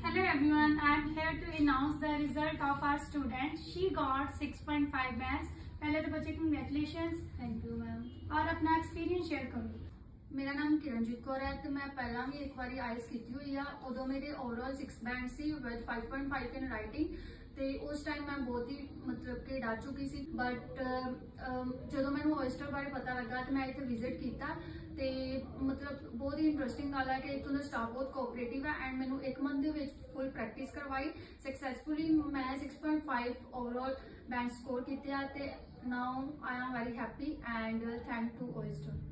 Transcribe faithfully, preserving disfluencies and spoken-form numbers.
Hello everyone, I am here to announce the result of our student. She got six point five bands. पहले तो बच्चे congratulations. Thank you ma'am. और अपना experience share करो। मेरा नाम किरणजीत कौर है। तो मैं पहला भी एक बार आइस की हुई है, उदो मेरे overall six band see with five point five in writing. तो उस टाइम मैं बहुत ही मतलब कि डर चुकी सी, बट जो मैं ओयस्टर बारे पता लगा तो मैं इतने विजिट किया। तो मतलब बहुत ही इंटरेस्टिंग गल है कि इतों का स्टाफ बहुत कोऑपरेटिव है एंड मैंने एक मंथ के फुल प्रैक्टिस करवाई। सक्सैसफुली मैं six point five overall band score किया। Now I am very happy and thank to oyster.